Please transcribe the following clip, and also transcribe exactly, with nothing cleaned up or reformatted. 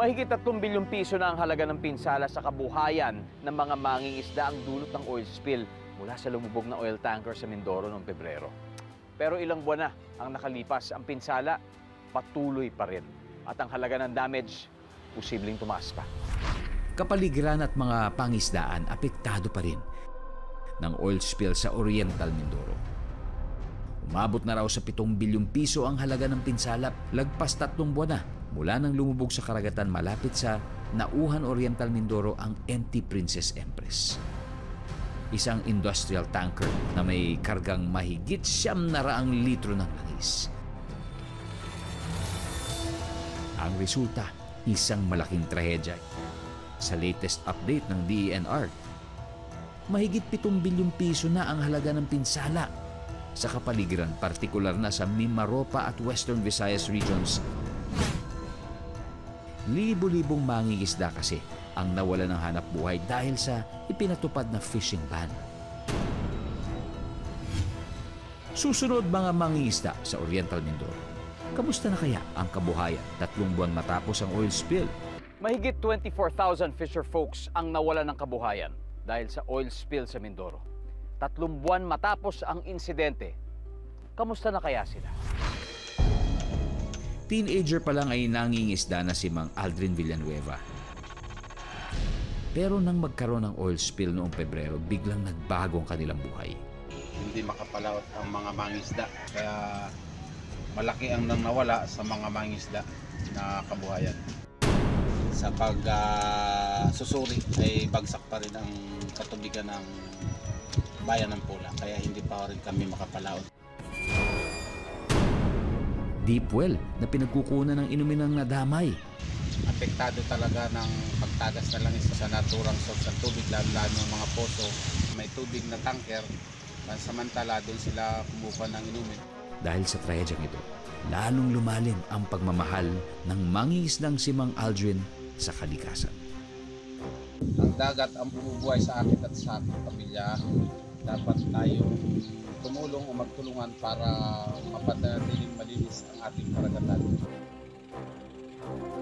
Mahigit tatlong bilyong piso na ang halaga ng pinsala sa kabuhayan ng mga mangingisda ang dulot ng oil spill mula sa lumubog na oil tanker sa Mindoro noong Pebrero. Pero ilang buwan na ang nakalipas, ang pinsala patuloy pa rin. At ang halaga ng damage, posibleng tumaas pa. Kapaligiran at mga pangisdaan apektado pa rin ng oil spill sa Oriental Mindoro. Umabot na raw sa pitong bilyong piso ang halaga ng pinsala, lagpas tatlong buwan na mula nang lumubog sa karagatan malapit sa Nauhan, Oriental Mindoro ang M T Princess Empress. Isang industrial tanker na may kargang mahigit siyam na raang litro ng langis. Ang resulta, isang malaking trahedya. Sa latest update ng D E N R, mahigit pitong bilyong piso na ang halaga ng pinsala sa kapaligiran, partikular na sa Mimaropa at Western Visayas regions. Libo-libong mangingisda kasi ang nawala ng hanap buhay dahil sa ipinatupad na fishing ban. Susunod mga mangingisda sa Oriental Mindoro, kamusta na kaya ang kabuhayan tatlong buwan matapos ang oil spill? Mahigit twenty-four thousand fisher folks ang nawala ng kabuhayan dahil sa oil spill sa Mindoro. Tatlong buwan matapos ang insidente, kamusta na kaya sila? Teenager pa lang ay nangingisda na si Mang Aldrin Villanueva. Pero nang magkaroon ng oil spill noong Pebrero, biglang nagbago ang kanilang buhay. Hindi makapalawat ang mga mangisda, kaya malaki ang nang nawala sa mga mangisda na kabuhayan. Sa pag-susuri uh, ay bagsak pa rin ang katubigan ng bayan ng Pula, kaya hindi pa rin kami makapalawat. Deep well na pinagkukunan ng inumin ng nadamay. Apektado talaga ng pagtagas na langis sa naturang source ng tubig, lalo ng mga poso, may tubig na tanker, samantala doon sila kumuha ng inumin. Dahil sa trahedyang ito, lalong lumalim ang pagmamahal ng mangingisdang si Mang Aldrin sa kalikasan. Ang dagat ang bumubuhay sa akin at sa aking pamilya. Dapat tayong tumulong o magtulungan para mapanatiling malinis ang ating karagatan.